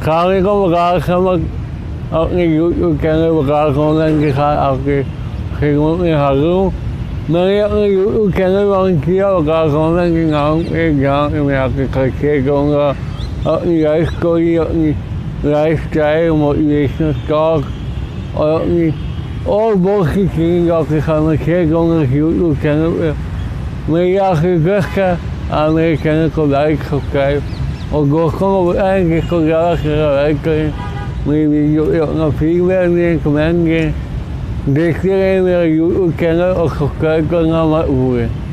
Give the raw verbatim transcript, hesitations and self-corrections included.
ga ik op elkaar gaan, maar ook niet YouTube kennen, elkaar gewoon denk ik ga elke keer gewoon niet gaan doen. Maar je ook niet YouTube kennen, wel een keer elkaar gewoon denk ik nou, ik ga niet meer, ik ga kijken, ook niet reiskosten, ook niet reistijd, motivational ook niet. Oh, bochtje ging dat ik ga naar kijken onder YouTube kennen. Maar ja, gelukkig aan de kennen gelijk gekrijgen. Ook door kom op eigenlijk gelijk werken. Maar je nog veel meer niet komen. Dit keer weer YouTube kennen ook gekeken naar mijn oren.